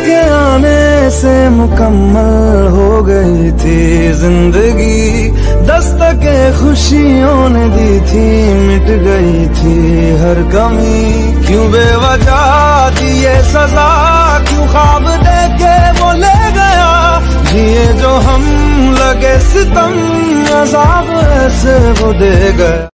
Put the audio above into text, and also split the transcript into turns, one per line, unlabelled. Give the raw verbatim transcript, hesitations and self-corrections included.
के आने से मुकम्मल हो गई थी जिंदगी, दस्तके खुशियों ने दी थी, मिट गई थी हर कमी। क्यों बेवजह दी ये सजा, क्यों ख्वाब देके वो ले गया, जिए जो हम लगे सितम, अज़ाब ऐसे वो दे गया।